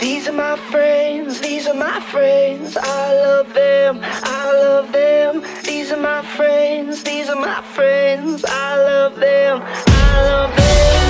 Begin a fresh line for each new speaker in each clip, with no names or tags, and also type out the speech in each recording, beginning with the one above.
These are my friends, these are my friends. I love them, I love them. These are my friends, these are my friends. I love them, I love them.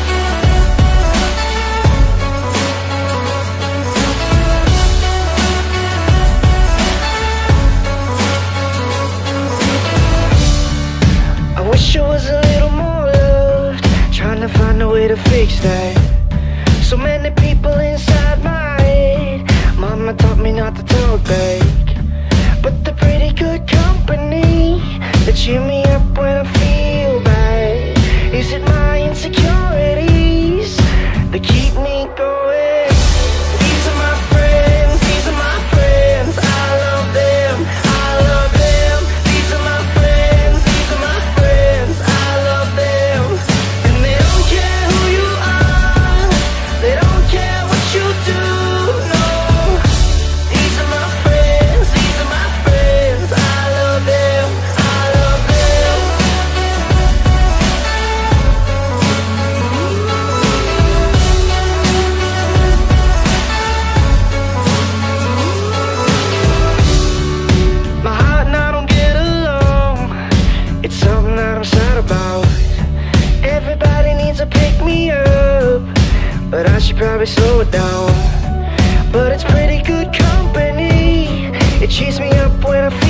I wish I was a little more loved, trying to find a way to fix that. So many people inside my head. Mama taught me not to talk back, but they're pretty good company. They cheer me up when I feel bad. Is it my insecurities that keep me going? These are my friends, these are my friends. I love them, I love them. These are my friends, these are my friends. I love them. And they don't care who you are, they don't care what you do, no. These are my friends, these are my friends. I love them, I love them. My heart and I don't get along, it's something that I'm sad about. Everybody needs to pick me up, but I should probably slow it down. But it's pretty good company, it cheers me up when I feel